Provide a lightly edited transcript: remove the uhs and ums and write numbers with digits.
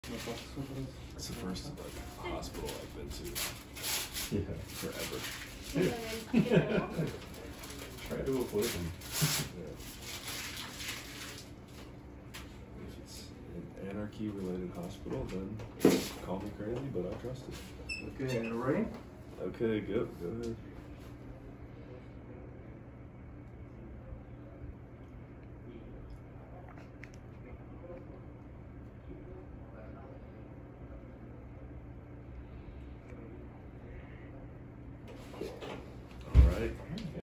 It's the first like hospital I've been to. Yeah. Forever. Try to avoid them. Yeah. If it's an anarchy-related hospital, then call me crazy, but I trust it. Okay, and ready? Okay, go ahead. All right.